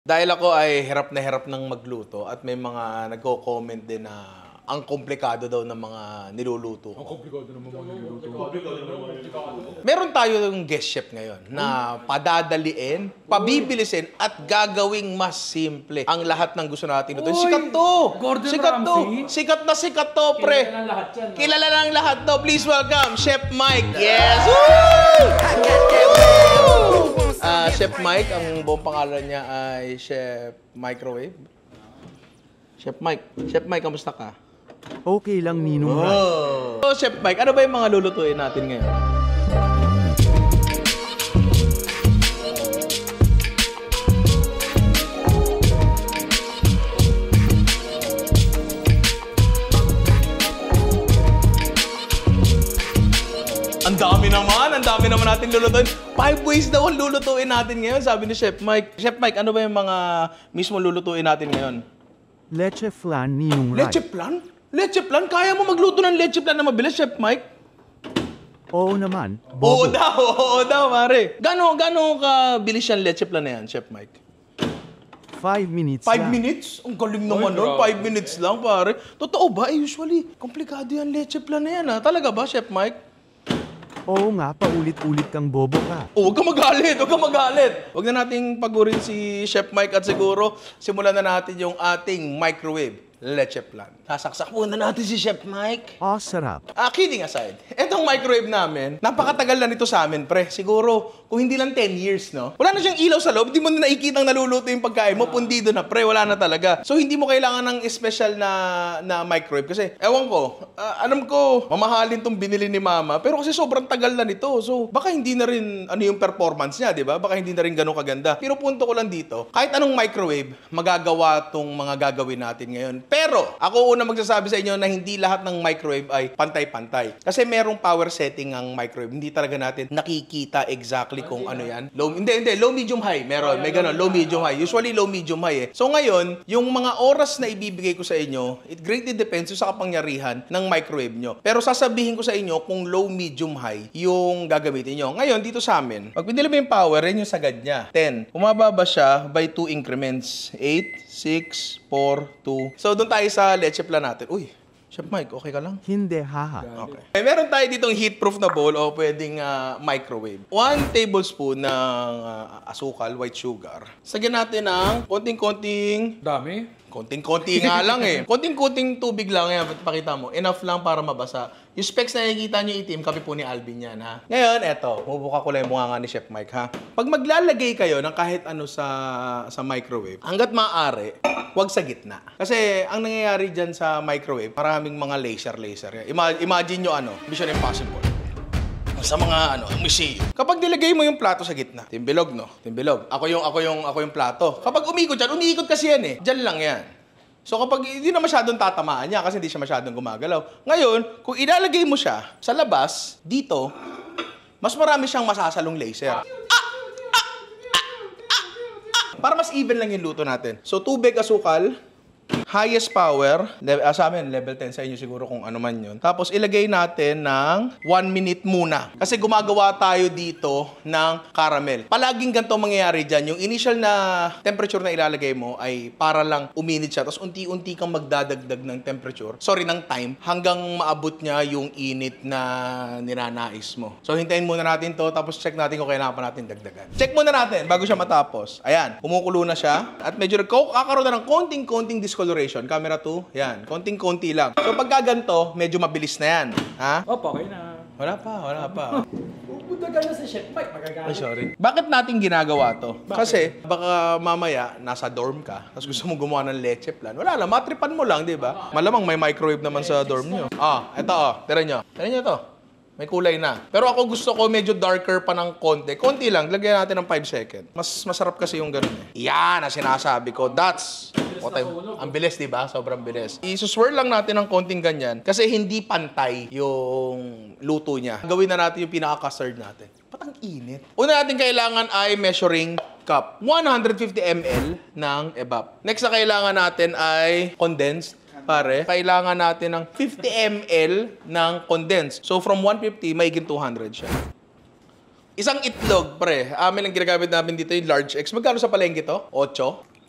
Dahil ako ay hirap ng magluto at may mga nagko-comment din na ang komplikado daw ng mga niluluto ko. Ang komplikado naman mga niluluto. Meron tayo yung guest chef ngayon na padadaliin, pabibilisin at gagawing mas simple ang lahat ng gusto natin. Sikat to! Gordon Sikat to! Ramsay? Sikat to, pre! Kilala ng lahat yan. No? Kilala ng lahat to. Please welcome, Chef Mike. Yes! Woo! Chef Mike, ang buong pangalan niya ay Chef Microwave. Chef Mike, kamusta ka? Okay lang, Ninong Rat. So, Chef Mike, ano ba yung mga lulutuin natin ngayon? Ang dami naman natin lulutuin. 5 ways daw ang lulutuin natin ngayon, sabi ni Chef Mike. Chef Mike, ano ba yung mga mismo lulutuin natin ngayon? Leche flan, Ninong Rat. Leche plan? Leche plan? Kaya mo magluto ng leche plan na mabilis, Chef Mike? Oo naman, Oo bobo. daw, pare. Gano'ng kabilis yung leche plan na yan, Chef Mike? 5 minutes 5 lang. minutes? Ang galing naman nun. 5 minutes lang, pare. Totoo ba? Usually, komplikado yung leche plan na yan, ha? Talaga ba, Chef Mike? Oo nga, paulit-ulit kang bobo ka. Huwag ka magalit. Huwag na nating pagurin si Chef Mike at siguro simulan na natin yung ating microwave leche plan. Sasaksak muna natin si Chef Mike. Oh, sarap. Kidding aside, etong microwave namin, napakatagal na nito sa amin, pre. Siguro, kung hindi lang 10 years, no? Wala na siyang ilaw sa loob, hindi mo na nakikitang naluluto yung pagkain mo, pundido na, pre. Wala na talaga. So, hindi mo kailangan ng special na microwave. Kasi, ewan ko, alam ko, mamahalin tong binili ni Mama, pero kasi sobrang tagal na nito. So, baka hindi na rin, ano yung performance niya, di ba? Baka hindi na rin ganun kaganda. Pero punto ko lang dito, kahit anong microwave, magagawa tong mga gagawin natin ngayon. Pero, ako una magsasabi sa inyo na hindi lahat ng microwave ay pantay-pantay. Kasi merong power setting ang microwave. Hindi talaga natin nakikita exactly kung ano yan. Hindi. Low, medium, high. Meron. May ganun. Low, medium, high. Usually, low, medium, high eh. So ngayon, yung mga oras na ibibigay ko sa inyo, it greatly depends sa kapangyarihan ng microwave nyo. Pero sasabihin ko sa inyo kung low, medium, high yung gagamitin nyo. Ngayon, dito sa amin, pag pinili mo yung power, yan yung sagad niya. 10. Bumababa siya by 2 increments. 8, 6, 4, 2. So, doon tayo sa leche plan natin. Uy, Chef Mike, okay ka lang? Hindi, haha. Okay. Meron tayo ditong heat-proof na bowl o pwedeng microwave. 1 tablespoon ng asukal, white sugar. Sagyan natin ng konting-konting... Dami. Konting-konti nga lang eh. Konting-konting tubig lang yan. Pakita mo. Enough lang para mabasa. Yung specs na nakikita nyo itim, kape po ni Alvin yan, ha? Ngayon, eto. Bubuka ko lang yung mukha nga ni Chef Mike, ha? Pag maglalagay kayo ng kahit ano sa microwave, hanggat maaari, huwag sa gitna. Kasi ang nangyayari dyan sa microwave, maraming mga laser yan. Imagine nyo Mission Impossible. Sa mga museum. Kapag nilagay mo yung plato sa gitna, timbilog, no? Timbilog. Ako yung plato. Kapag umiikot dyan, umiikot kasi yan eh. Dyan lang yan. So kapag hindi na masyadong tatamaan niya kasi hindi siya masyadong gumagalaw. Ngayon, kung ilalagay mo siya sa labas, dito, mas marami siyang masasalong laser. Para mas even lang yung luto natin. So tubig, asukal, highest power, sa amin, level 10 sa inyo siguro kung ano man yun. Tapos ilagay natin ng 1 minute muna. Kasi gumagawa tayo dito ng caramel. Palaging ganito mangyayari dyan. Yung initial na temperature na ilalagay mo ay para lang uminit siya. Tapos unti-unti kang magdadagdag ng temperature. ng time. Hanggang maabot niya yung init na ninanais mo. So hintayin muna natin to. Tapos check natin kung kailangan pa natin dagdagan. Check muna natin bago siya matapos. Ayan, kumukulo na siya. At medyo kakaroon na ng konting discoloration. Camera 2, yan. Konting-konti lang. So pagka ganito, medyo mabilis na yan. Ha? Okay na. Wala pa. Budagan na si Chef Mike, magagalit. Ay, sorry. Bakit natin ginagawa to? Kasi baka mamaya nasa dorm ka, tapos gusto mo gumawa ng leche plan. Wala lang, matripan mo lang, di ba? Malamang may microwave naman sa dorm nyo. Ito Tira nyo to. May kulay na. Pero ako gusto ko medyo darker pa ng konti. Konti lang, lagyan natin ng 5 seconds. Mas masarap kasi yung ganun eh. Yan ang sinasabi ko. That's ang bilis, di ba? Sobrang bilis. I-swirl lang natin ng konting ganyan kasi hindi pantay yung luto niya. Gawin na natin yung pinaka-custard natin. Patang init. Una natin kailangan ay measuring cup. 150 ml ng evap. Next na kailangan natin ay condensed. Pare, kailangan natin ng 50 ml ng condensed. So, from 150, maiging 200 siya. Isang itlog, pre. Amin ang ginagamit namin dito yung large X. Magkano sa palengke to? 8.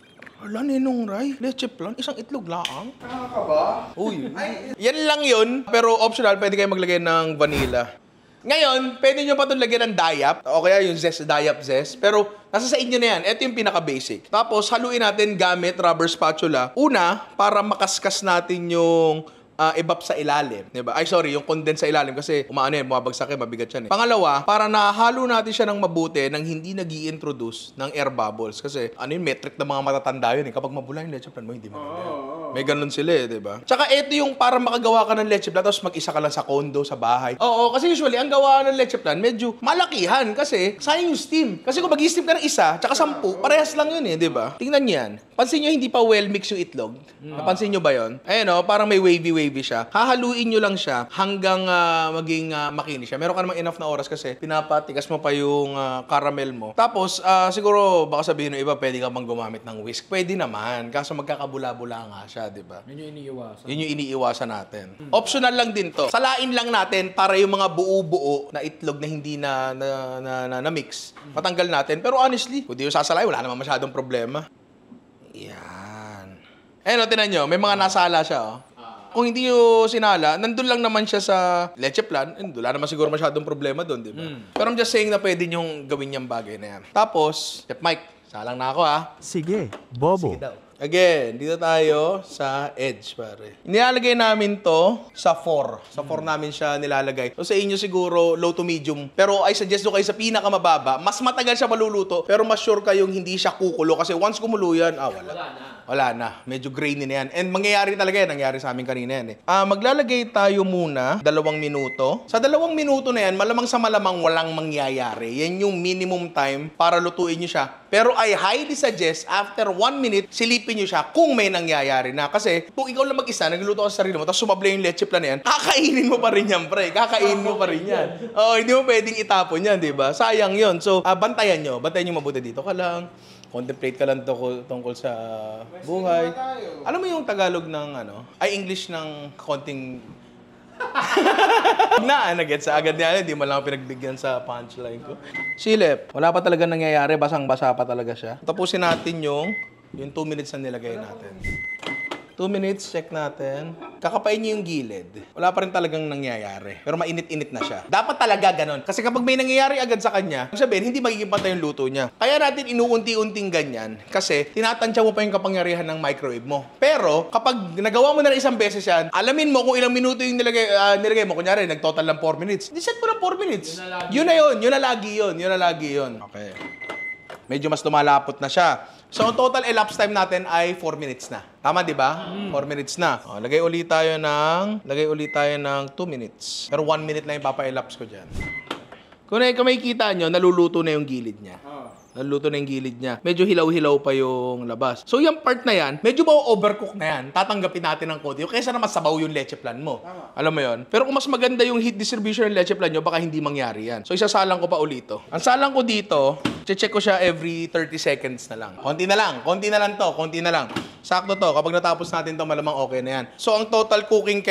Wala, Ninong Ray. Leche plan, isang itlog laang. Nakakaba? Uy. Yan lang yun. Pero optional, pwede kayo maglagay ng vanilla. Ngayon, pwede nyo pa itong lagyan ng dayap. O kaya yung zest, dayap zest. Pero nasa sa inyo na yan. Ito yung pinaka-basic. Tapos, haluin natin gamit rubber spatula. Una, para makaskas natin yung evap sa ilalim, diba? Ay, sorry, yung condense sa ilalim kasi umaano yan, bumabagsak yan, mabigat yan eh. Pangalawa, para nahalo natin siya ng mabuti nang hindi nag-i-introduce ng air bubbles. Kasi ano yung metric ng mga matatanda yun eh. Kapag mabula yung leche plan mo, hindi maganda. May ganun sila eh, diba? Tsaka ito yung para makagawa ka ng leche plan tapos mag-isa ka lang sa condo, sa bahay. Oo, kasi usually, ang gawa ng leche plan, medyo malakihan kasi sayang yung steam. Kasi kung mag-steam ka ng isa, tsaka 10, parehas lang yun eh, diba? Tingnan niyan. Pansin nyo, hindi pa well-mix yung itlog. Napansin nyo ba yun? Ayun o, parang may wavy siya. Hahaluin nyo lang siya hanggang maging makinis siya. Meron ka namang enough na oras kasi pinapatigas mo pa yung caramel mo. Tapos, siguro, baka sabihin ng iba, pwede ka bang gumamit ng whisk? Pwede naman. Kaso magkakabula-bula nga siya, di ba? Yun yung iniiwasan. Yun yung iniiwasan natin. Optional lang din to. Salain lang natin para yung mga buo-buo na itlog na hindi na mix, matanggal natin. Pero honestly, kung di yung sasalay, wala naman masyadong problema. Yan. Ayun o, tinan nyo, may mga nasala siya o. Kung hindi nyo sinala, nandun lang naman siya sa leche plan, wala naman siguro masyadong problema doon, di ba? Pero I'm just saying na pwede nyong gawin yung bagay na yan. Tapos, Chef Mike, salang na ako ha. Sige, Bobo. Again, dito tayo sa edge, pare. Nilalagay namin to sa 4. Sa 4 namin siya nilalagay. So sa inyo siguro low to medium. Pero I suggest do kayo sa pinakamababa. Mas matagal siya maluluto, pero mas sure kayong hindi siya kukulo. Kasi once kumulo yan, wala na. Medyo grainy na yan. And mangyayari talaga yan. Nangyari sa amin kanina yan eh. Maglalagay tayo muna 2 minuto. Sa 2 minuto na yan, malamang sa malamang walang mangyayari. Yan yung minimum time para lutuin nyo siya. Pero I highly suggest, after 1 minute, silipin nyo siya kung may nangyayari na. Kasi kung ikaw lang mag-isa, nagluluto ka sa sarili mo, tapos sumablay yung leche plan na yan, kakainin mo pa rin yan, pre. Kakainin mo pa rin yan. Hindi mo pwedeng itapon yan, di ba? Sayang yon. So, bantayan nyo. Bantayan nyo mabuti dito ka lang. Contemplate ka lang tungkol sa buhay. Alam mo yung Tagalog ng English ng konting... Nagets agad niya, hindi mo lang pinagbigyan sa punchline ko. Silip, wala pa talaga nangyayari, basang-basa pa talaga siya. Tapusin natin yung 2 minutes na nilagay natin. 2 minutes, check natin. Kakapain niyo yung gilid. Wala pa rin talagang nangyayari. Pero mainit-init na siya. Dapat talaga ganon. Kasi kapag may nangyayari agad sa kanya, sabihin, hindi magiging pantay yung luto niya. Kaya natin inuunti-unting ganyan. Kasi tinatansya mo pa yung kapangyarihan ng microwave mo. Pero kapag nagawa mo na isang beses yan, alamin mo kung ilang minuto yung nilagay mo. Kunyari, nag-total lang 4 minutes. Set mo lang 4 minutes. Yun na yun. Yun na lagi yun. Okay. Medyo mas lumalapot na siya. So, ang total elapsed time natin ay 4 minutes na. Tama, di ba? 4 minutes na. Lagay ulit tayo ng 2 minutes. Pero 1 minute na yung papa-elapse ko dyan. Kung makikita nyo, naluluto na yung gilid niya. Naluluto na yung gilid niya. Medyo hilaw-hilaw pa yung labas. So, yung part na yan, medyo overcook na yan. Tatanggapin natin ng konti. Kaysa na masabaw yung leche plan mo. Alam mo yon. Pero kung mas maganda yung heat distribution ng leche plan nyo, baka hindi mangyari yan. So, isasalang ko pa ulito. Ang salang ko dito, check ko siya every 30 seconds na lang. Konti na lang to. Sakto to. Kapag natapos natin to, malamang okay na yan. So, ang total cooking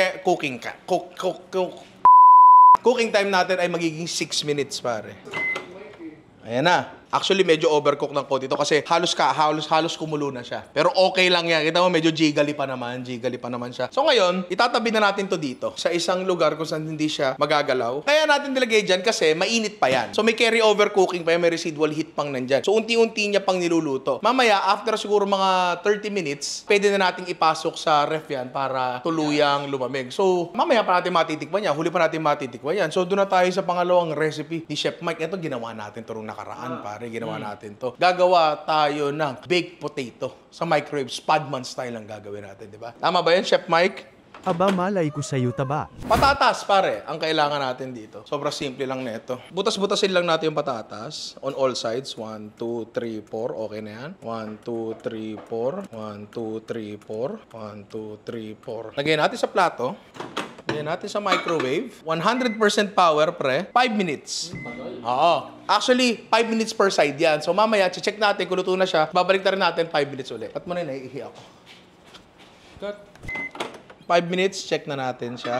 time natin ay magiging 6 minutes, pare. Ayan na. Actually, medyo overcook ng konti ito kasi halos kumulo na siya. Pero okay lang yan. Kita mo, medyo jiggly pa naman siya. So ngayon, itatabi na natin to dito sa isang lugar kung saan hindi siya magagalaw. Kaya natin nilagay dyan kasi mainit pa yan. So may carry over cooking pa yan, may residual heat pang nandyan. So unti-unti niya pang niluluto. Mamaya, after siguro mga 30 minutes, pwede na nating ipasok sa ref yan para tuluyang lumamig. So mamaya pa natin matitikman yan. Huli pa natin matitikman yan. So doon na tayo sa pangalawang recipe ni Chef Mike. Ito ginawa natin to nung nakaraan, pare. Ginawa natin to. Gagawa tayo ng baked potato sa microwave. Spadman style ang gagawin natin, di ba? Tama ba yan, Chef Mike? Aba, malay ko sa'yo taba. Patatas, pare, ang kailangan natin dito. Sobrang simple lang nito. Butas-butasin lang natin yung patatas on all sides. 1, 2, 3, 4. Okay na yan. 1, 2, 3, 4. 1, 2, 3, 4. 1, 2, 3, 4. Lagyan natin sa plato. Lagyan natin sa microwave. 100% power, pre. 5 minutes. Oo. Actually, 5 minutes per side yan. So mamaya, check natin kung luto na siya. Babalik na rin natin 5 minutes ulit. At muna naiihi ako. Cut. 5 minutes, check na natin siya.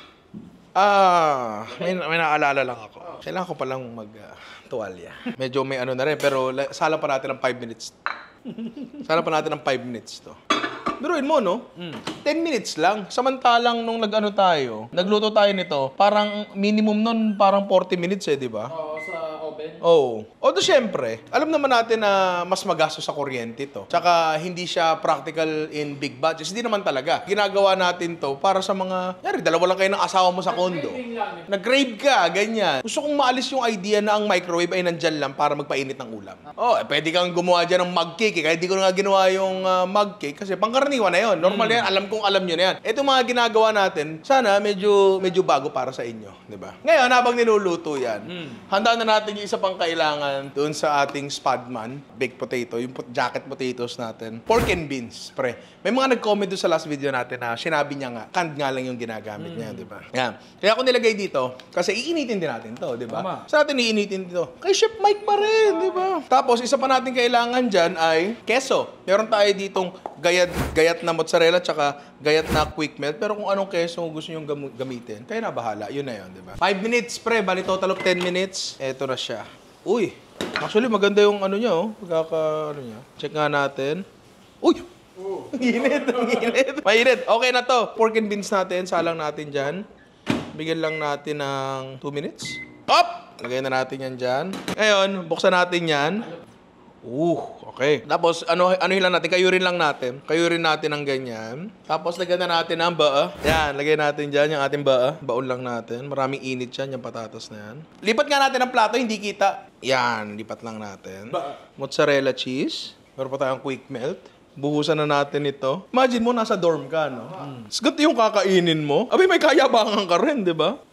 May naalala lang ako. Kailangan ko palang mag-tuwalya. Medyo may na rin, pero salang pa natin ng 5 minutes. Sana pa natin ng 5 minutes to. Biruin mo, no? 10 minutes lang. Samantalang nung nagluto tayo nito, parang minimum nun, parang 40 minutes di ba? Oo, sa oven. Oo. Although syempre, alam naman natin na mas magastos sa kuryente to. Tsaka hindi siya practical in big budgets. Hindi naman talaga. Ginagawa natin to para sa mga, yari, dalawa lang kayo ng asawa mo sa kondo. Nag-crave ka, ganyan. Gusto kong maalis yung idea na ang microwave ay nandyan lang para magpainit ng ulam. Pwede kang gumawa dyan ng mug cake. Kahit di ko na nga ginawa yung mug cake kasi pangkaraniwan na yun. Normal yan. Alam kong alam nyo na yan. Ito mga ginagawa natin, sana medyo bago para sa inyo. Diba? Ngayon, habang niluluto yan, handaan na natin yung isa pang kailangan doon sa ating spadman, baked potato, yung jacket potatoes natin. Pork and beans, pre. May mga nag-comment doon sa last video natin na sinabi niya nga, canned nga lang yung ginagamit niya, di ba? Yan. Kaya ako nilagay dito, kasi iinitin din natin to, di ba? Tama. Sa natin iinitin dito. Kay Chef Mike pa rin, di ba? Tapos, isa pa natin kailangan dyan ay keso. Meron tayo ditong gayat na mozzarella tsaka gayat na quick melt. Pero kung anong keso gusto nyo gamitin, kayo na bahala. Yun na yun, di ba? 5 minutes, pre. Bali total of 10 minutes. Eto na siya. Uy! Actually, maganda yung ano niya, oh. Check nga natin. Uy! Ang init, ang init. Mainit. Okay na to. Pork and beans natin. Salang natin dyan. Bigyan lang natin ng 2 minutes. Up! Lagay na natin yan dyan. Ngayon, buksan natin yan. Okay. Tapos, ano lang natin? Kayurin lang natin. Kayurin natin ng ganyan. Tapos, lagyan na natin ng baa. Yan, lagay natin dyan yung ating baa. Baon lang natin. Maraming init yan, yung patatas na yan. Lipat nga natin ang plato, hindi kita. Yan, lipat lang natin. Mozzarella cheese. Meron pa tayong quick melt. Buhusan na natin ito. Imagine mo, nasa dorm ka, no? Sagot yung kakainin mo. Abay, may kayabangan ka rin, di ba?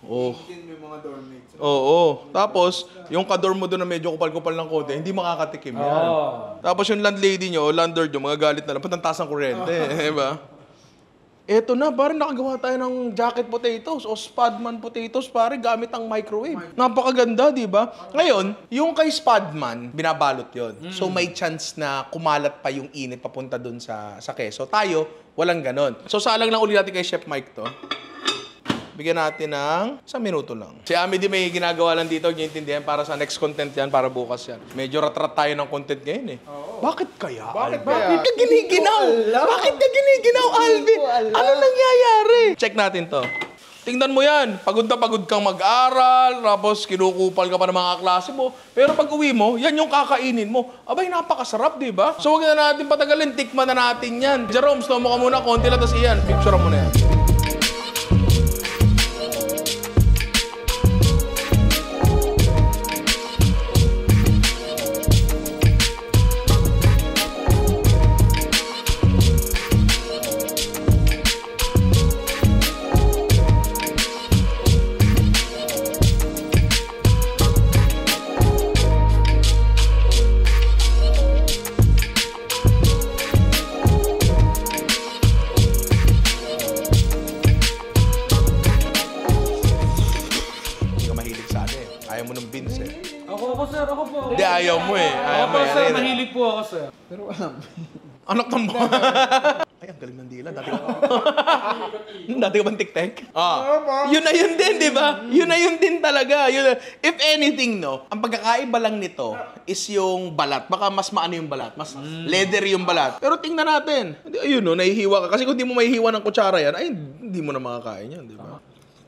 Oo. Tapos, yung kadorm mo doon na medyo kupal-kupal ng konti, hindi makakatikim yan. Tapos yung landlady nyo, o landlord nyo, mga galit na lang, patantas ang kuryente, di ba? Eto na, pare, nakagawa tayo ng jacket potatoes o spadman potatoes, pare, gamit ang microwave. Napakaganda, di ba? Ngayon, yung kay spadman, binabalot yon. So, may chance na kumalat pa yung init papunta dun sa keso. Tayo, walang ganon. So, salang lang ulit natin kay Chef Mike to. Bigyan natin ng 1 minuto lang. Si Ami di may ginagawa lang dito, hindi intindihan para sa next content yan, para bukas yan. Medyo rat-rat tayo ng content ngayon eh. Bakit kaya? Bakit ka giniginaw? Bakit ka giniginaw, Alvin? Ano nangyayari? Check natin to. Tingnan mo yan. Pagod na pagod kang mag-aral, tapos kinukupal ka pa ng mga klase mo. Pero pag uwi mo, yan yung kakainin mo. Abay, napakasarap, di ba? So, huwag na natin patagalin. Tikman na natin yan. Jerome, slow mo ka muna. Konti lang, tapos iyan. Picture mo na yan. Ako, sir. Ako po. Hindi, ayaw mo eh. Ayaw mo Ako, sir. eh. Mahilig po ako, sir. Pero alam. Anak ng mo. Ay, ang galing ng dila. Dati ka bang tik-tek? Yun na yun din, di ba? Yun na yun din talaga. If anything, no, ang pagkakaiba lang nito is yung balat. Baka mas maano yung balat. Mas leather yung balat. Pero tingnan natin. Ayun, no, nahihiwa ka. Kasi kung di mo mahihiwa ng kutsara yan, ay, hindi mo na makakain yan, di ba?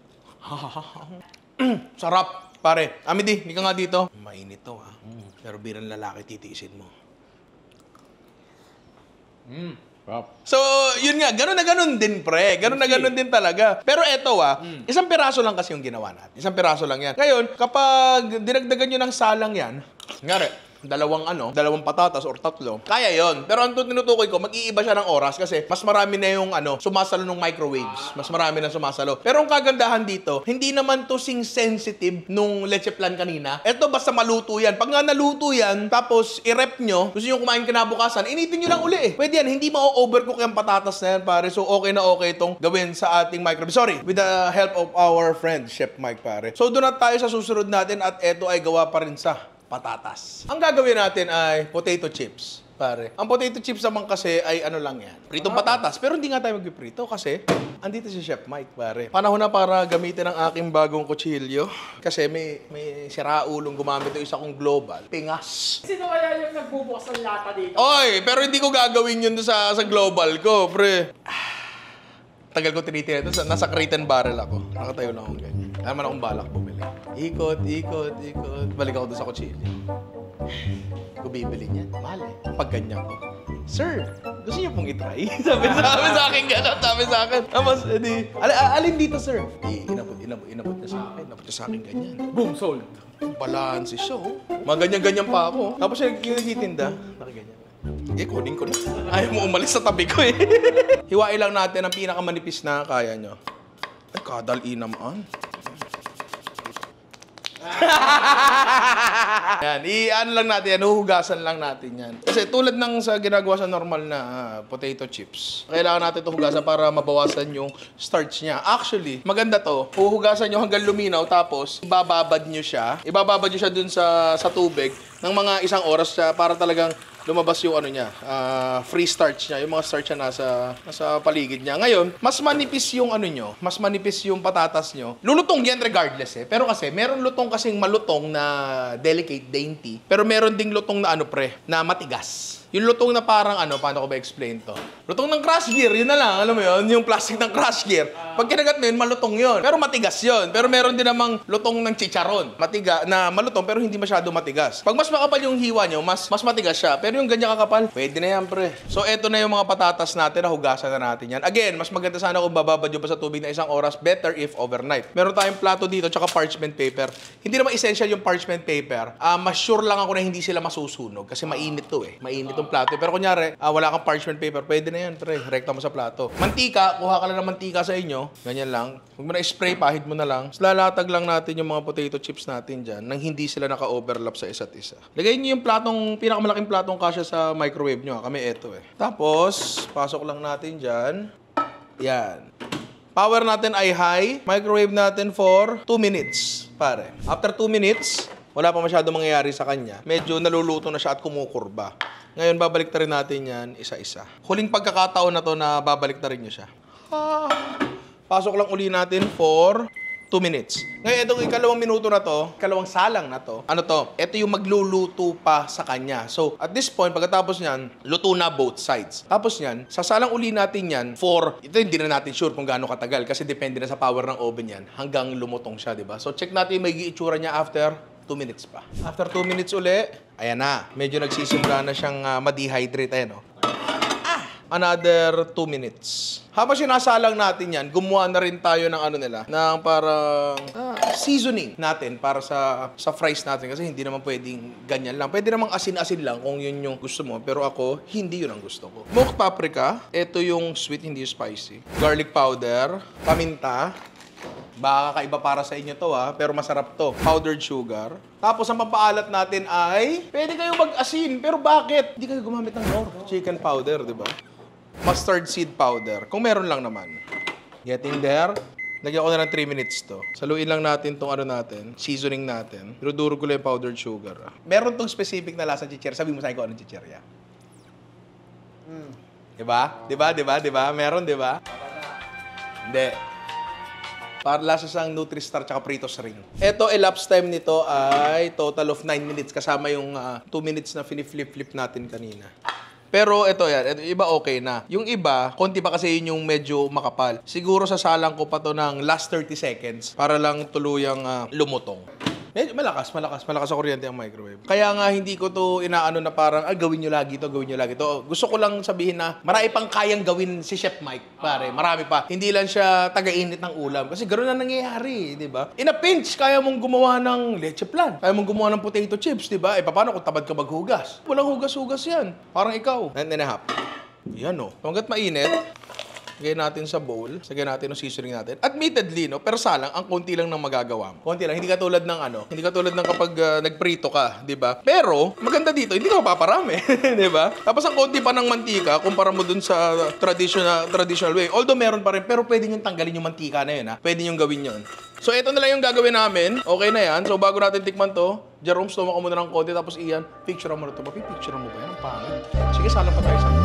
Sarap. Pare, Amidi, hindi ka nga dito. Mainit to, ha? Pero birang lalaki, titiisin mo. So, yun nga, ganun na ganun din, pre. Ganun na ganun din talaga. Pero eto, isang piraso lang kasi yung ginawa natin. Isang piraso lang yan. Ngayon, kapag dinagdagan nyo ng salang yan, ngari, dalawang patatas or 3, kaya yon. Pero ang tinutukoy ko, mag-iiba siya ng oras kasi mas marami na yung sumasalo ng microwaves. Mas marami na sumasalo. Pero ang kagandahan dito, hindi naman to sing sensitive nung leche plan kanina. Ito basta maluto yan. Pag nga naluto yan, tapos i-rep nyo, gusto nyo kumain kinabukasan, initin nyo lang uli eh. Pwede yan, hindi ma-overcook yung patatas na yan, pare. So okay na okay itong gawin sa ating microwave. Sorry, with the help of our friend, Chef Mike, pare. So doon na tayo sa susunod natin at ito ay gawa pa rin sa patatas. Ang gagawin natin ay potato chips. pare. Ang potato chips naman kasi ay ano lang yan. Pritong patatas. Pero hindi nga tayo magpiprito kasi andito si Chef Mike, pare. Panahon na para gamitin ang aking bagong kutsilyo. Kasi may siraulong gumamit yung isa kong global. Pingas. Sino kaya yung nagbubukas ng lata dito? Oy, pero hindi ko gagawin yun sa global ko, pre. Tagal ko tinitin ito. Nasa crate and barrel ako. Nakatayo lang akong ganyan. Naman akong balak bumili. Ikot. Balik ako doon sa kutsilyo. Kung bibili niyan, mahal eh. Pag ganyan ko, Sir, gusto niyo pong itry? sabi sa akin gano'n, sabi sa akin. Tapos, edi, alin dito, sir? Inabot niya sa akin. Inabot niya sa akin ganyan. Boom, sold. Balanse siya, oh. Mga ganyan-ganyan pa ako. Tapos yung nagtitinda, nakaganyan. Kunin ko na. Ayaw mo umalis sa tabi ko eh. Hiwain lang natin ang pinakamanipis na kaya nyo. Ay, kadali naman. Yan, i-ano lang natin yan, huhugasan lang natin yan. Kasi tulad ng sa ginagawa sa normal na potato chips, kailangan natin ito hugasan para mabawasan yung starch niya. Actually, maganda to. Huhugasan nyo hanggang luminaw, tapos ibababad nyo siya. Ibababad nyo siya dun sa tubig ng mga 1 oras siya para talagang lumabas yung ano niya, free starch niya, yung mga starch niya nasa paligid niya. Ngayon, mas manipis yung ano nyo, mas manipis yung patatas nyo. Lulutong yan regardless eh. Pero kasi, meron lutong kasing malutong na delicate, dainty. Pero meron ding lutong na ano pre, na matigas. Yung lutong na parang ano, paano ko ba explain to? Lutong ng crush gear, yun na lang, alam mo yun? Yung plastic ng crush gear. Pag kinagat mo yun, malutong yun. Pero matigas yun. Pero meron din namang lutong ng chicharon. Na malutong pero hindi masyado matigas. Pag mas makapal yung hiwa nyo, mas matigas siya. Pero yung ganyan kakapal, pwede na yan, pre. So, eto na yung mga patatas natin, nahugasan na natin yan. Again, mas maganda sana kung bababad nyo pa sa tubig na 1 oras. Better if overnight. Meron tayong plato dito, tsaka parchment paper. Hindi naman essential yung parchment paper. Mas sure lang ako na hindi sila masusunog. Kasi mainit to eh. Mainit yung plato. Pero kunyari, wala kang parchment paper, pwede na yan, pre. Rekta mo sa plato. Mantika, kuha ka lang ng mantika sa inyo. Ganyan lang. Huwag mo na spray, pahid mo na lang. Lalatag lang natin yung mga potato chips natin dyan nang hindi sila naka-overlap sa isa't isa. Lagay nyo yung platong, pinakamalaking platong kasya sa microwave nyo. Kami eto eh. Tapos, pasok lang natin dyan. Yan. Power natin ay high. Microwave natin for 2 minutes, pare. After 2 minutes, wala pa masyado mangyayari sa kanya. Medyo naluluto na siya at kumukurba. Ngayon, babalik na rin natin yan isa-isa. Huling pagkakataon na to na babalik na rin nyo siya. Pasok lang uli natin for 2 minutes. Ngayon, itong 2 minuto na to, 2 salang na to, ano to? Ito yung magluluto pa sa kanya. So, at this point, pagkatapos nyan, luto na both sides. Tapos nyan, sasalang uli natin yan for, ito hindi na natin sure kung gaano katagal kasi depende na sa power ng oven yan hanggang lumutong siya, di ba? So, check natin yung magiging itsura niya after 2 minutes pa. After 2 minutes uli, ayan na. Medyo nagsisimula na siyang ma-dehydrate. Ayan, oh. Another 2 minutes. Habang sinasalang natin yan, gumawa na rin tayo ng ano nila, ng parang seasoning natin para sa fries natin. Kasi hindi naman pwedeng ganyan lang. Pwede namang asin-asin lang kung yun yung gusto mo. Pero ako, hindi yun ang gusto ko. Smoked paprika. Ito yung sweet, hindi yung spicy. Garlic powder. Paminta. Baka kakaiba para sa inyo to pero masarap to. Powdered sugar. Tapos ang pampaalat natin ay, pwede kayong mag-asin, pero bakit? Hindi kayo gumamit ng Knorr chicken powder, di ba? Mustard seed powder, kung meron lang naman. Getting there. Lagyan ko na ng 3 minutes to. Saluin lang natin tong ano natin, seasoning natin. Duruduro ko lang yung powdered sugar. Meron tong specific na lasang chichirya. Sabi mo sa akin kung anong chichirya. Diba? Meron, diba? Hindi. Para lasa siyang Nutristar tsaka Fritos ring. Ito, elapsed time nito ay total of 9 minutes kasama yung 2 minutes na finiflip-flip natin kanina. Pero ito yan, ito, iba okay na. Yung iba, konti pa kasi yun yung medyo makapal. Siguro sasalang ko pa to ng last 30 seconds para lang tuluyang lumutong. Medyo malakas sa kuryente ang microwave. Kaya nga hindi ko to inaano na parang, gawin nyo lagi to. Gusto ko lang sabihin na marami pang kayang gawin si Chef Mike, pare. Marami pa. Hindi lang siya taga-init ng ulam. Kasi gano'n na nangyayari, di ba? In a pinch, kaya mong gumawa ng leche plan. Kaya mong gumawa ng potato chips, di ba? Paano kung tamad ka maghugas? Walang hugas-hugas yan. Parang ikaw. 9 and a half. Yan o. Hanggat mainit, Lagay natin sa bowl. Sagay natin yung seasoning natin. Admittedly, no? Pero salang, ang konti lang ng magagawa mo. Konti lang. Hindi katulad ng hindi katulad ng kapag nagprito ka, di ba? Pero, maganda dito, hindi ka mapaparami. Di ba? Tapos ang konti pa ng mantika, kumpara mo dun sa traditional way. Although meron pa rin, pero pwede nyo tanggalin yung mantika na yun, ha? Pwede nyo gawin yun. So, ito na lang yung gagawin namin. Okay na yan. So, bago natin tikman to, Jerome, stomach ko muna ng konti. Tapos, Ian, picture mo na ito. Picture mo ba yan? Ang pangit. Sige, salang pa tayo sa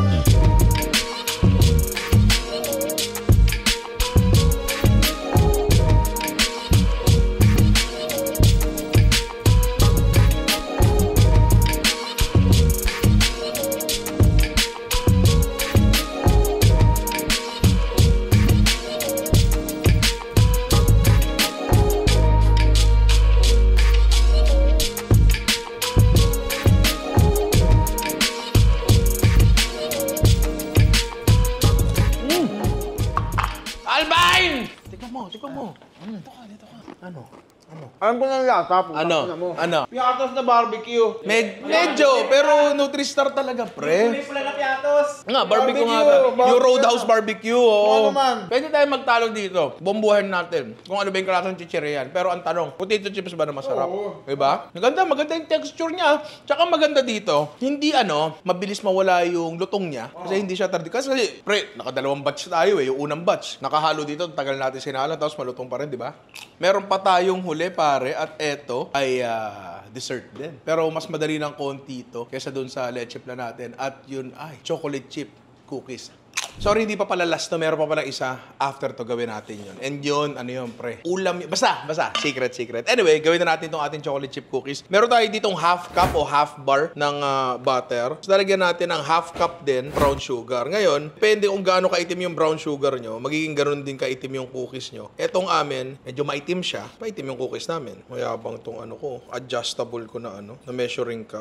Alvin! Tignan mo. Dito ka. Ano? Alam ko na lasa. Ano? Piatos na barbecue. Medyo, pero Nutristar talaga, pre. May pula na piatos. Nga, barbecue nga. Barbecue. Yung Roadhouse barbecue, oo. Ano naman? Pwede tayo magtalo dito. Bombuhan natin. Kung ano ba yung klaseng chichirya yan. Pero ang tanong, potato chips ba na masarap? Oo. Diba? Maganda yung texture niya. Tsaka maganda dito, hindi mabilis mawala yung lutong niya. Kasi hindi siya Kasi, pre, nakadalawang batch tayo eh. Yung unang batch. Nakahalo dito, tagal natin sinala, tapos malutong pa rin, di ba? Meron pa tayong huli, pare, at eto ay dessert din. Pero mas madali ng konti ito kaysa dun sa leche plan natin. At yun ay chocolate chip cookies. Sorry, hindi pa pala last na. Meron pa pala isa. After to, gawin natin yun. And yun, pre? Ulam yun. Basta. Secret. Anyway, gawin na natin itong ating chocolate chip cookies. Meron tayo ditong half cup o half bar ng butter. So, talagyan natin ng half cup din brown sugar. Ngayon, depende kung gaano kaitim yung brown sugar nyo, magiging ganun din kaitim yung cookies nyo. Etong amin, medyo maitim siya. Maitim yung cookies namin. Mayabang tong adjustable ko na measuring cup.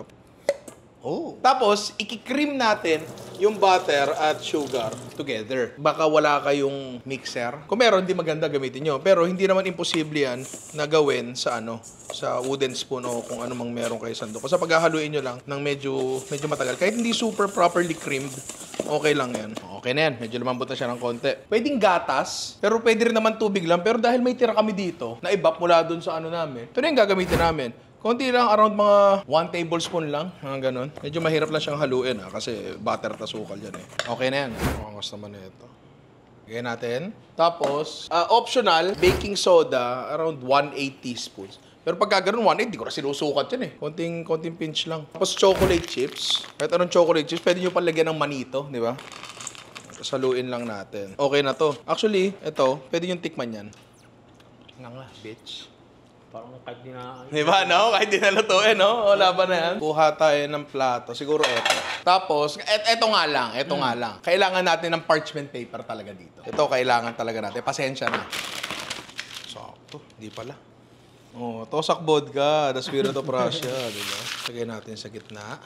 Oh. Tapos, ikikream natin yung butter at sugar together. Baka wala kayong mixer. Kung meron, hindi maganda gamitin nyo. Pero hindi naman imposible yan na gawin sa sa wooden spoon o kung ano mang meron kayo sando. Kasi paghahaluin nyo lang ng medyo matagal. Kahit hindi super properly creamed, okay lang yan. Okay na yan. Medyo lumambot na siya ng konti. Pwedeng gatas, pero pwede rin naman tubig lang. Pero dahil may tira kami dito, na ibap mula dun sa namin, ito na yung gagamitin namin. Konti lang, around mga 1 tablespoon lang, mga ganun. Medyo mahirap lang siyang haluin kasi butter at asukal yan eh. Okay na yan. Makangos naman na ito. Lagyan natin. Tapos, optional, baking soda, around 1/8 teaspoons. Pero pagka ganun, 1/8, di ko na sinusukat yan eh. Konting pinch lang. Tapos chocolate chips. Kahit anong chocolate chips, pwede nyo palagyan ng manito, di ba? Saluin lang natin. Okay na to. Actually, ito, pwede nyo tikman yan. Nga, bitch. Parang kahit di na... Diba, no? Kahit di nalutuin, no? O, laban na yan. Kuha tayo ng plato. Siguro eto. Tapos, eto nga lang. Kailangan natin ng parchment paper talaga dito. Ito, kailangan talaga natin. Pasensya na. Sakto. Hindi pala. Oh, tosak vodka. The spirit of Russia. Diba? Sagay natin sa gitna.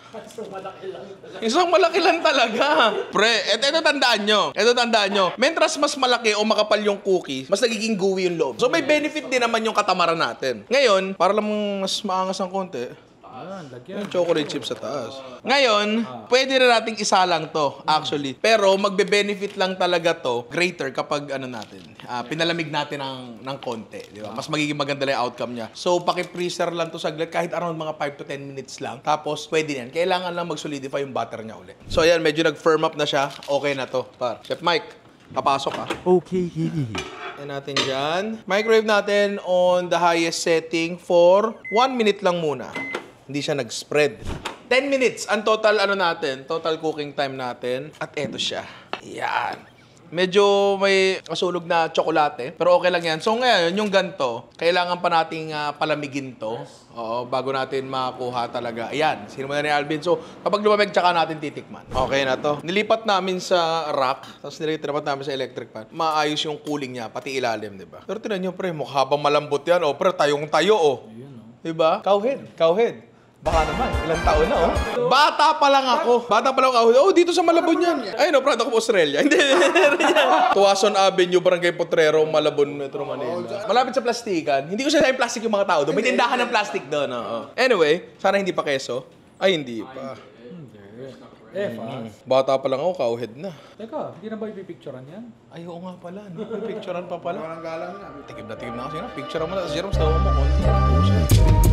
Isang malaki lang talaga. Pre, ito tandaan nyo. Mentras mas malaki o makapal yung cookie, mas nagiging gooey yung loob. So may benefit din naman yung katamaran natin. Ngayon, para lang mas maangas ang konti, yung chocolate chips sa taas. Ngayon, pwede na nating isa lang to, actually. Pero magbe-benefit lang talaga to, greater kapag pinalamig natin ng konti. Di ba? Mas magiging maganda lang yung outcome niya. So, paki-freezer lang to saglit, kahit around mga 5 to 10 minutes lang. Tapos, pwede yan. Kailangan lang mag-solidify yung butter niya ulit. So, ayan, medyo nag-firm up na siya. Okay na to. Chef Mike, papasok ka. Okay, hihihi. Yan natin dyan. Microwave natin on the highest setting for 1 minute lang muna. Hindi siya nag-spread. 10 minutes ang total total cooking time natin. At eto siya. Yan. Medyo may kasulog na tsokolate, pero okay lang yan. So ngayon, yung ganito, kailangan pa nating palamigin to. Oo, bago natin makuha talaga. Ayan, sinimula ni Alvin. So, kapag lumamig, tsaka natin titikman. Okay na to. Nilipat namin sa rack, tapos nilipat namin sa electric pan. Maayos yung cooling niya, pati ilalim, di ba? Pero tinan nyo, pre, mukha bang malambot yan? O, pre, tayong-tayo, o. Di ba? Cowhead. Baka naman, ilang taon na, oh. Bata pa lang ako. Oh, dito sa Malabon yan. Ayun, no, product of Australia. Hindi. Tuason Avenue, Barangay Potrero, Malabon, Metro Manila. Malapit sa plastikan. Hindi ko sinasayang plastic yung mga tao doon. May tindahan ng plastic doon. Anyway, sana hindi pa keso. Ay, hindi pa. Bata pa lang ako, cowhead na. Teka, hindi na ba ipipicturean yan? Ay, oo nga pala. No? Picturean pa pala. Walang galang na. Tigib na kasi. Picture mo na. Jerome, sa mo. Konti na po siya.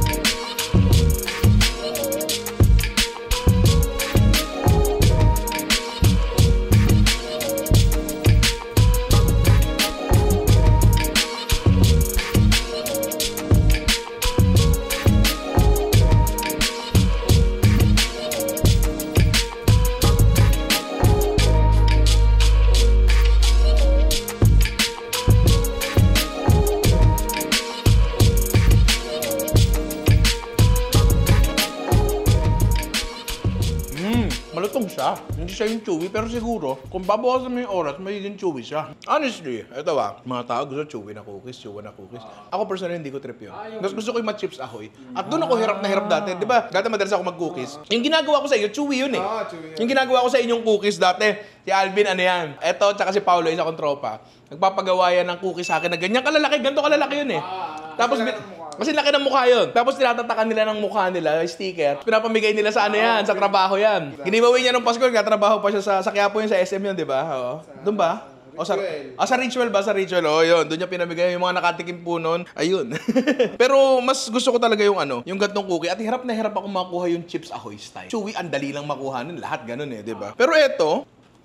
Malutong siya. Hindi siya yung chewy, pero siguro, kung babawasan mo yung oras, magiging chewy siya. Honestly, ito mga tao gusto chewy na cookies. Ako personally, hindi ko trip yun. Gusto ko yung chips ahoy. At doon ako hirap na hirap dati. Di ba? Dati madalas ako mag-cookies. Yung ginagawa ko sa iyo, chewy yun eh. Chewy. Yung ginagawa ko sa inyong cookies dati, si Alvin, ano yan? Ito, tsaka si Paolo, isa kong tropa. Nagpapagawa yan ng cookies sa akin na ganyan kalalaki, ganito kalalaki yun eh. Tapos, kasi laki ng mukha yun. Tapos tinatatakan nila ng mukha nila, sticker. Pinapamigay nila sa ano yan, sa trabaho yan. Giveaway niya nung Pasko, nagkatrabaho pa siya sa Quiapo yun, sa SM yun, di ba? Oo. Doon ba? O sa Ritual ba? Sa Ritual. O yun, doon niya pinamigay yung mga nakatikim po nun. Ayun. Pero mas gusto ko talaga yung yung gantong cookie. At hirap na hirap ako makuha yung Chips Ahoy style. Chewy, ang dali lang makuha nun. Lahat ganun eh, di ba? Pero eto,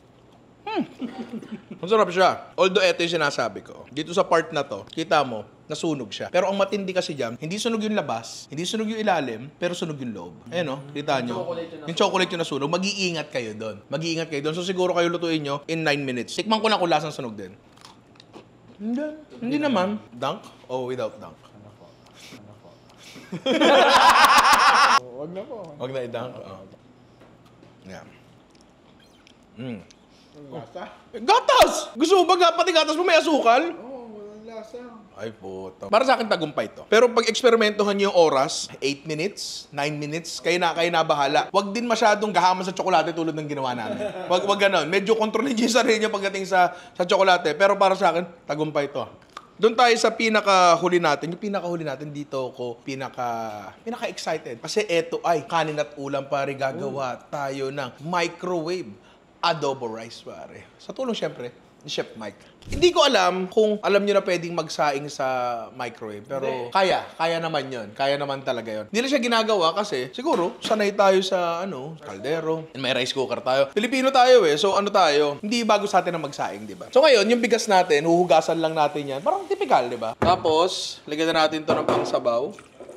masarap siya. Although ito yung sinasabi ko. Dito sa part na to, kita mo, nasunog siya. Pero ang matindi kasi dyan, hindi sunog yung labas, hindi sunog yung ilalim, pero sunog yung loob. Ayan o, kita nyo. Yung chocolate yung nasunog. Mag-iingat kayo doon. Mag-iingat kayo doon. So siguro kayo lutuin nyo in 9 minutes. Tikman ko na kung lasang sunog din. Hindi naman. Dunk? Oh, without dunk. Wag na po. Wag na i-dunk. Oh. Yeah. Lasa? Gatas! Gusto mo ba pati gatas mo may asukal? Oo, walang lasa. Ay puto. Para sa akin tagumpay to. Pero pag eksperimentohan niyo yung oras, 8 minutes, 9 minutes, kayo na bahala. Huwag din masyadong gahaman sa tsokolate tulad ng ginawa namin. Wag ganon. Medyo kontrolin niyo yung sarili niyo pagdating sa tsokolate. Pero para sa akin, tagumpay to. Doon tayo sa pinakahuli natin. Yung pinakahuli natin dito ko pinaka-excited. Kasi eto ay kanin at ulam pare, gagawa tayo ng microwave adobo rice, pare. Sa tulong, syempre, ni Chef Mike. Hindi ko alam kung alam nyo na pwedeng magsaing sa microwave. Pero kaya naman yon. Kaya naman talaga yon. Hindi lang siya ginagawa kasi, siguro, sanay tayo sa, kaldero. And may rice cooker tayo. Pilipino tayo eh. So, tayo? Hindi bago sa atin na magsaing, di ba? So, ngayon, yung bigas natin, huhugasan lang natin yan. Parang typical, di ba? Tapos, lagyan na natin to ng pangsabaw.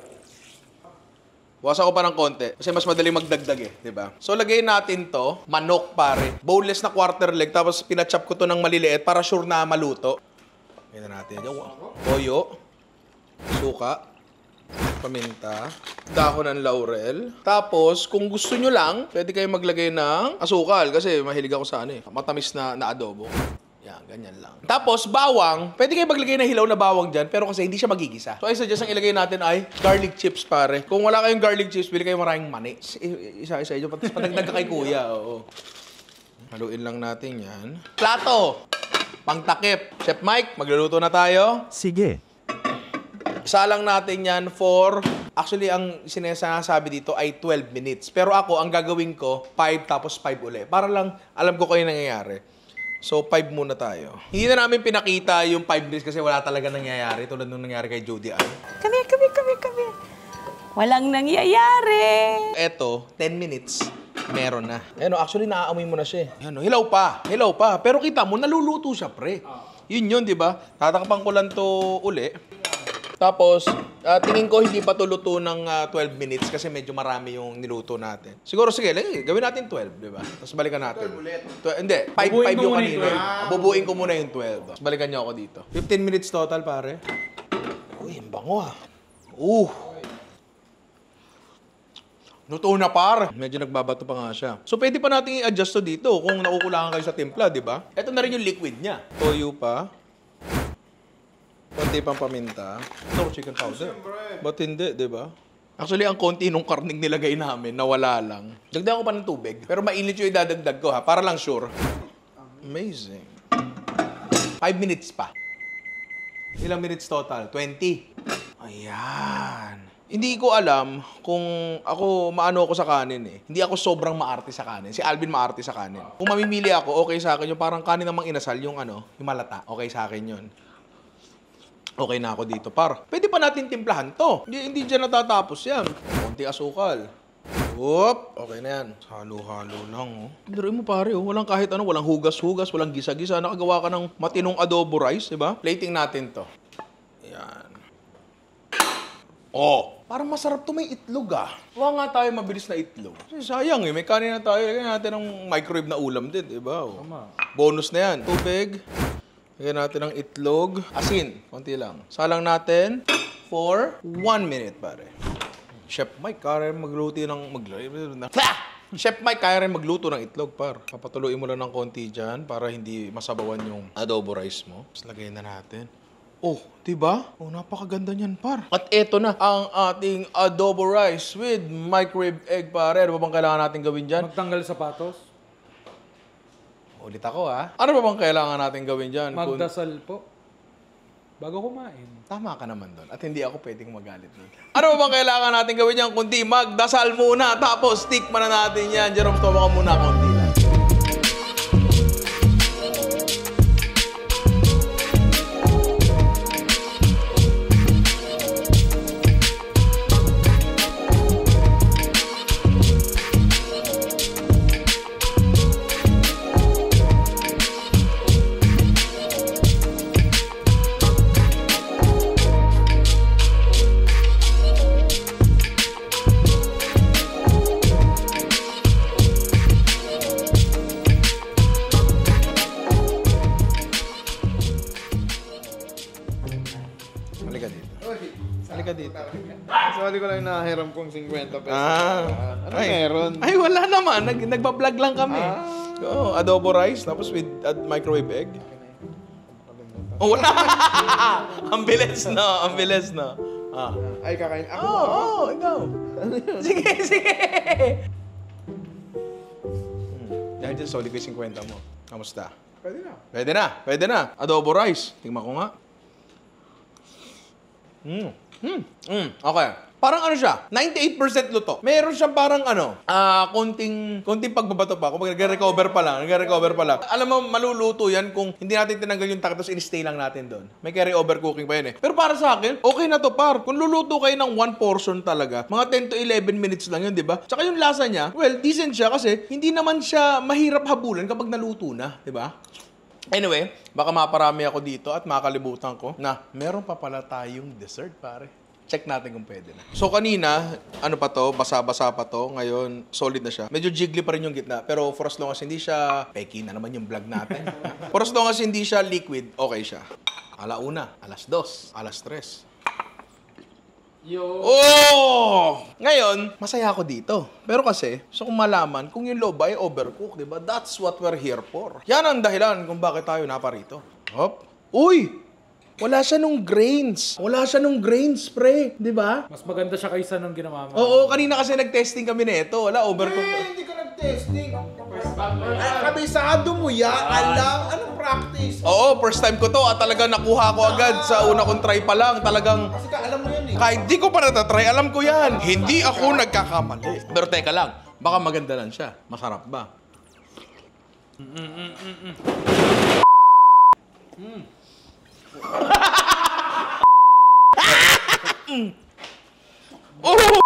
Buwasan ko pa ng konti kasi mas madali magdagdag eh, di ba? So lagay natin to, manok pare. Boneless na quarter leg tapos pinachop ko to ng maliliit para sure na maluto. Tingnan natin. Toyo, suka, paminta, dahon ng laurel. Tapos kung gusto nyo lang, pwede kayo maglagay ng asukal kasi mahilig ako sa matamis na adobo. Yan, ganyan lang. Tapos, bawang. Pwede kayo maglagay ng hilaw na bawang dyan, pero kasi hindi siya magigisa. So, I suggest ang ilagay natin ay garlic chips, pare. Kung wala kayong garlic chips, bili kayo maraming mani. Isa-isa ito. Patagdag ka kay kuya, oo. Haluin lang natin yan. Plato! Pangtakip. Chef Mike, magluluto na tayo. Sige. Salang natin yan for... Actually, ang sinasabi dito ay 12 minutes. Pero ako, ang gagawin ko, 5 tapos 5 uli. Para lang alam ko kayo nangyayari. So, 5 muna tayo. Hindi na namin pinakita yung 5 minutes kasi wala talaga nangyayari. Tulad nung nangyari kay Jody Ann. Kami. Walang nangyayari. Eto, 10 minutes. Meron na. Actually, naaamoy mo na siya. Hilaw pa. Pero kita mo, naluluto siya, pre. Yun, di ba? Tatakpan ko lang to uli. Tapos, tingin ko hindi pa to luto ng 12 minutes kasi medyo marami yung niluto natin. Siguro, sige, gawin natin 12, di ba? Tapos balikan natin. 12 ulit? Hindi, 5 yung kanina. Bubuin ko muna yung 12. Tapos balikan niyo ako dito. 15 minutes total, pare. Uy, ang bango ah. Luto na, par. Medyo nagbabato pa nga siya. So, pwede pa natin i-adjust to dito kung nakukulangan kayo sa timpla, di ba? Ito na rin yung liquid niya. Toyo pa. Konti pang paminta. Ito, chicken powder. Ba't hindi, di ba? Actually, ang konti nung karning nilagay namin, nawala lang. Dagdagan ko pa ng tubig. Pero mainit yung idadagdag ko ha, para lang sure. Amazing. 5 minutes pa. Ilang minutes total? 20. Ayan. Hindi ko alam kung maano ako sa kanin eh. Hindi ako sobrang maarte sa kanin. Si Alvin maarte sa kanin. Kung mamimili ako, okay sa akin yung parang kanin namang inasal, yung yung malata. Okay sa akin yun. Okay na ako dito, par. Pwede pa natin timplahan to. Hindi dyan natatapos yan. Konti asukal. Whoop! Okay na yan. Halo-halo lang, oh. Biruin mo, pare, oh. Walang kahit ano, walang hugas-hugas, walang gisa-gisa. Nakagawa ka ng matinong adobo rice, diba? Plating natin to. Yan. Oh! Parang masarap to may itlog, ah. Huwag nga tayo mabilis na itlog. Kasi sayang, eh. May kanin na tayo. Lagyan natin ng microwave na ulam din, diba? Oh. Tama. Bonus na yan. Tubig. Lagyan natin ng itlog. Asin. Konti lang. Salang natin for 1 minute, pare. Chef Mike, kaya rin magluto Chef Mike, kaya rin magluto ng itlog, par. Papatuloy mo lang ng konti dyan para hindi masabawan yung adobo rice mo. Tapos lagay na natin. Oh, diba? Oh, napakaganda niyan, par. At eto na ang ating adobo rice with microwave egg, pare. Ano ba bang kailangan natin gawin dyan? Magtanggal sapatos. Ulit ako, ha? Ano ba bang kailangan natin gawin dyan? Magdasal po. Bago kumain. Tama ka naman doon. At hindi ako pwedeng magalit doon. Ano ba bang kailangan natin gawin yan? Kundi magdasal muna. Tapos, tikman na natin yan. Jerome, tama ka muna konti lang. Halika dito. Halika dito. Sorry ko lang nahiram kong 50 pesos. Ano Ay. meron? Ay, wala naman. Nagbablog lang kami. Oo, adobo rice, tapos with microwave egg. Oh, wala. Ang bilis, no? Ang bilis, no? Ah. Ay, kakain. Ako Oo, oh, ikaw. Sige, sige. Dahil dyan, solid ko yung 50 mo. Kamusta? Pwede na. Pwede na, pwede na. Adobo rice. Tingnan ko nga. Okay. Parang ano siya, 98% luto. Meron siyang parang konting pagbabato pa. Kung nag-recover pa lang. Alam mo, maluluto yan kung hindi natin tinanggal yung takip tapos in-stay lang natin doon. May carry-over cooking pa yun eh. Pero para sa akin, okay na to, par. Kung luluto kayo ng 1 portion talaga, mga 10 to 11 minutes lang yun, di ba? Tsaka yung lasa niya, well, decent siya kasi hindi naman siya mahirap habulan kapag naluto na, di ba? Anyway, baka maparami ako dito at makalimutan ko na meron pa pala tayong dessert, pare. Check natin kung pwede na. So kanina, ano pa to, basa-basa pa to. Ngayon, solid na siya. Medyo jiggly pa rin yung gitna. Pero for as long as hindi siya, peki na naman yung vlog natin. For as long as hindi siya liquid, okay siya. Alauna, alas 2, alas 3. Oh! Ngayon, masaya ako dito. Pero kasi, gusto kong malaman kung yung loob ay overcooked, di ba? That's what we're here for. Yan ang dahilan kung bakit tayo naparito. Hop. Uy! Wala siya nung grains. Pre. Di ba? Mas maganda siya kaysa nung ginawa mo. Oo, kanina kasi nag-testing kami nito. Wala, overcooked. Hindi ko nag-testing. Kabisado mo ya. Alam. Anong practice? Oo, first time ko to at talagang nakuha ko agad sa una kong try pa lang. Talagang, Kasi alam mo yan eh. kahit di ko pa natatry, alam ko yan. Hindi ako nagkakamali. Pero teka lang, baka maganda lang siya. Masarap ba? Oh!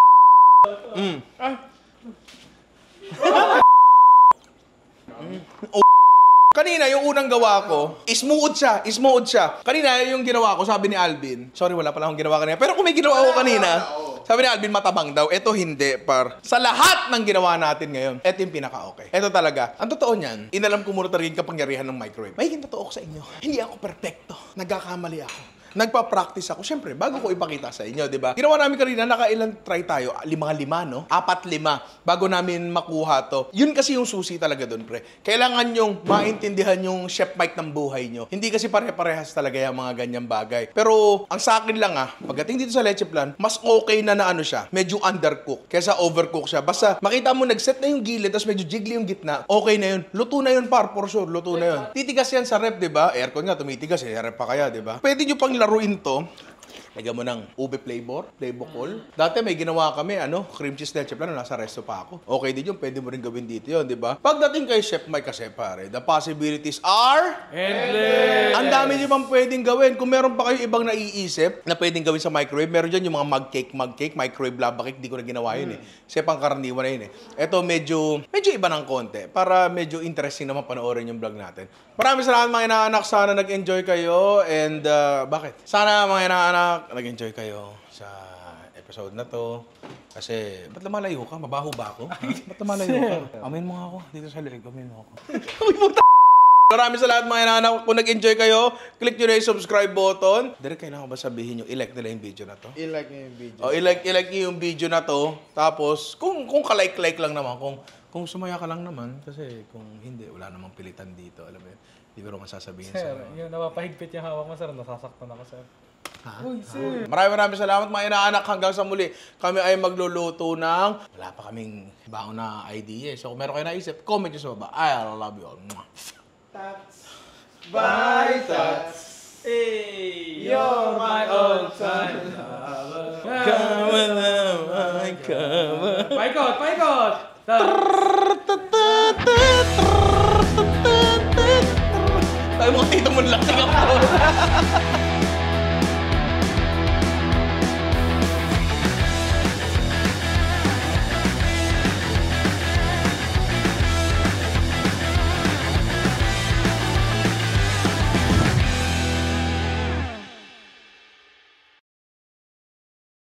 Kanina, yung unang gawa ko, smooth siya. Kanina, yung ginawa ko, sabi ni Alvin, sorry, wala pala akong ginawa kanina. Pero kung may ginawa ko kanina, sabi ni Alvin, matabang daw. Ito hindi, par. Sa lahat ng ginawa natin ngayon, ito yung pinaka-okay. Ito talaga. Ang totoo niyan, inalam ko muna talaga yung kapangyarihan ng microwave. May totoo ko sa inyo. Hindi ako perfecto. Nagkakamali ako. Nagpa-practice ako. Siyempre, bago ko ipakita sa inyo, di ba? Ginawa namin kanina, nakailang try tayo. 5 no? 4-5 bago namin makuha to. Yun kasi yung susi talaga doon, pre. Kailangan yung maintindihan yung chef Mike ng buhay nyo. Hindi kasi pare-parehas talaga yung mga ganyang bagay. Pero, ang sa akin lang pagdating dito sa leche plan, mas okay na ano siya, medyo undercook kaysa overcook siya. Basta, makita mo, nag-set na yung gilid, tapos medyo jiggly yung gitna, okay na yun. Luto na yun, par, for sure. Luto na yun. Titigas yan sa rep, di ba? Aircon nga, tumitigas, rep pa kaya, di ba? Pwede nyo pang laruin to Lagyan mo ng ube flavor, flavorful. Dati may ginawa kami, cream cheese leche plan, nasa resto pa ako. Okay din yun, pwede mo rin gawin dito yun, di ba? Pagdating kay Chef Mike kasi pare, the possibilities are... Endless! Ang dami nyo bang pwedeng gawin. Kung meron pa kayo ibang naiisip na pwedeng gawin sa microwave, meron dyan yung mga mug cake, microwave lava cake, di ko na ginawa yun Kasi pangkaraniwan na yun Ito medyo iba ng konti, para medyo interesting naman panoorin yung vlog natin. Maraming salamat mga inaanak, sana nag-enjoy kayo, and bakit? Sana mga inaanak, nag-enjoy kayo sa episode na to. Kasi, ba't lumalayo ka? Mabaho ba ako? Ba't lumalayo ka? Amin mo nga ako. Dito sa leeg, amin mo ako. Maraming salamat mga inaanak. Kung nag-enjoy kayo, click nyo na yung subscribe button. Direk, kailangan ba sabihin nyo, i-like nila yung video na to? I-like niyo yung video. I-like nyo yung video na to. Tapos, kung ka-like lang naman, kung sumaya ka lang naman, kasi kung hindi, wala namang pilitan dito. Alam mo yun? Hindi ko naman sasabihin Sir, sa... yung napapahigpit yung hawak mo, sir. Nasasaktan ako, sir. Uy, sir. Maraming salamat mga inaanak. Hanggang sa muli, kami ay magluluto ng... Wala pa kaming bago na idea. So kung meron kayo naisip, comment nyo sa baba. I love you all. Bye, Tats. Hey, you're my old time lover. Come on, come on. Paikot! Paikot!